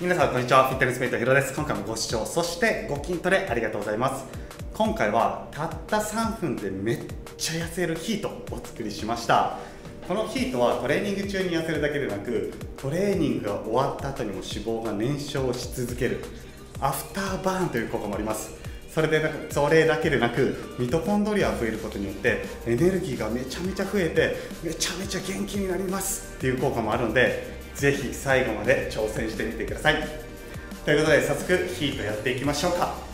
皆さんこんにちは、フィットネスメイトヒロです。今回もご視聴、そしてご筋トレありがとうございます。今回はたった3分でめっちゃ痩せるヒートをお作りしました。このヒートはトレーニング中に痩せるだけでなく、トレーニングが終わった後にも脂肪が燃焼し続けるアフターバーンという効果もあります。それだけでなく、ミトコンドリアが増えることによってエネルギーがめちゃめちゃ増えてめちゃめちゃ元気になりますっていう効果もあるので、ぜひ最後まで挑戦してみてください。ということで早速ヒートやっていきましょうか。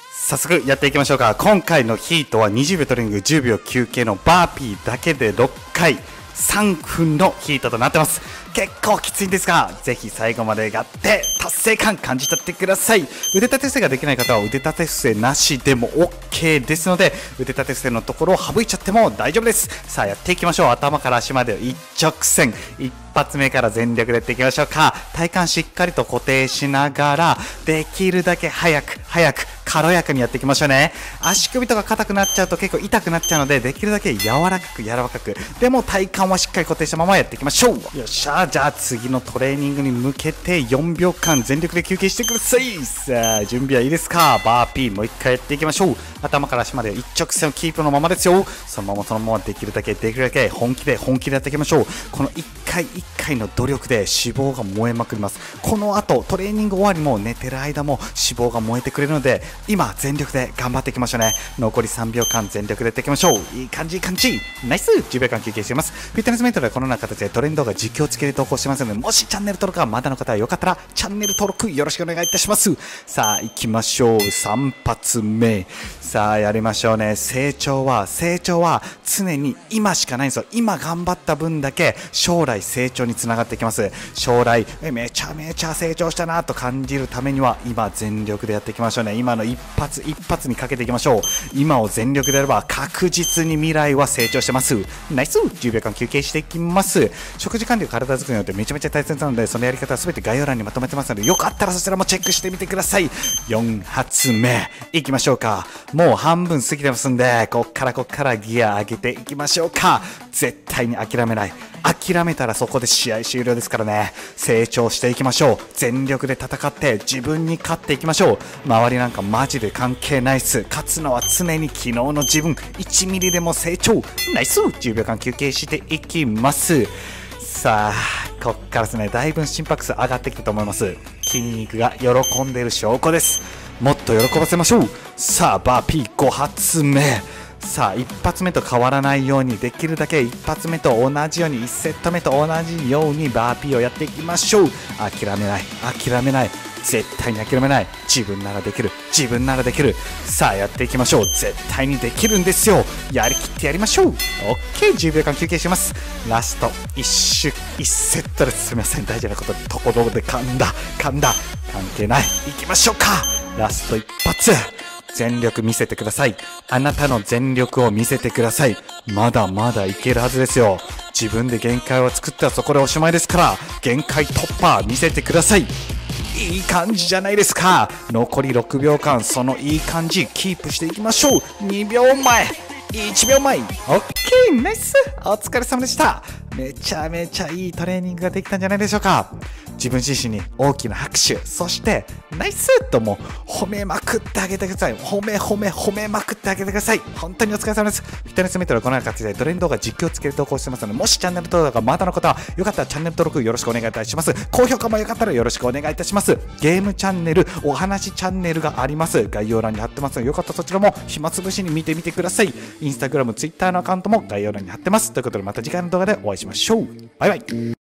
今回のヒートは20秒トレーニング10秒休憩のバーピーだけで6回3分のヒートとなってます。結構きついんですが、ぜひ最後までやって達成感感じ取ってください。腕立て伏せができない方は腕立て伏せなしでも OK ですので、腕立て伏せのところを省いちゃっても大丈夫です。さあやっていきましょう。頭から足まで一直線、一発目から全力でやっていきましょうか。体幹しっかりと固定しながら、できるだけ早く軽やかにやっていきましょうね。足首とか硬くなっちゃうと結構痛くなっちゃうので、できるだけ柔らかくでも体幹はしっかり固定したままやっていきましょう。よっしゃ、じゃあ次のトレーニングに向けて4秒間全力で休憩してください。さあ準備はいいですか。バーピーもう一回やっていきましょう。頭から足まで一直線をキープのままですよ。そのままできるだけ本気でやっていきましょう。この1回1回の努力で脂肪が燃えまくります。この後トレーニング終わりも寝てる間も脂肪が燃えてくれるので、今全力で頑張っていきましょうね。残り3秒間全力でやっていきましょう。いい感じナイス。10秒間休憩しています。フィットネスメントではこのような形でトレンドが実況付きで投稿してますので、もしチャンネル登録がまだの方はよかったらチャンネル登録よろしくお願いいたします。さあ行きましょう。3発目。さあやりましょうね。成長は常に今しかないんですよ。今頑張った分だけ将来成長につながっていきます。将来めちゃめちゃ成長したなと感じるためには今全力でやっていきましょうね。今の一発にかけていきましょう。今を全力でやれば確実に未来は成長してます。ナイス。10秒間休憩していきます。食事管理、体作りによってめちゃめちゃ大切なので、そのやり方は全て概要欄にまとめてますので、よかったらそちらもチェックしてみてください。4発目いきましょうか。もう半分過ぎてますんで、こっからギア上げていきましょうか。絶対に諦めない。諦めたらそこで試合終了ですからね。成長していきましょう。全力で戦って自分に勝っていきましょう。周りなんかマジで関係ないっす。勝つのは常に昨日の自分。1ミリでも成長。ナイス。10秒間休憩していきます。さあこっからですね、だいぶ心拍数上がってきたと思います。筋肉が喜んでいる証拠です。もっと喜ばせましょう。さあバーピー5発目。さあ1発目と変わらないように、できるだけ1発目と同じように、1セット目と同じようにバーピーをやっていきましょう。諦めない、絶対に諦めない。自分ならできる。さあやっていきましょう。絶対にできるんですよ。やりきってやりましょう。 OK。 10秒間休憩します。ラスト1セットです。すみません、大事なことところで噛んだ。関係ない。いきましょうか。ラスト1発、全力見せてください。あなたの全力を見せてください。まだまだいけるはずですよ。自分で限界を作ったらそこでおしまいですから、限界突破見せてください。いい感じじゃないですか。残り6秒間、そのいい感じキープしていきましょう。2秒前、1秒前。 OK。 ナイス。お疲れ様でした。めちゃめちゃいいトレーニングができたんじゃないでしょうか。自分自身に大きな拍手、そしてナイスとも褒めまくってあげてください。褒めまくってあげてください。本当にお疲れ様です。フィットネスメートでこのような形でトレンドが実況つけて投稿してますので、もしチャンネル登録がまだの方はよかったらチャンネル登録よろしくお願いいたします。高評価もよかったらよろしくお願いいたします。ゲームチャンネル、お話チャンネルがあります。概要欄に貼ってますので、よかったらそちらも暇つぶしに見てみてください。インスタグラム、ツイッターのアカウントも概要欄に貼ってます。ということでまた次回の動画でお会いしましょう。バイバイ。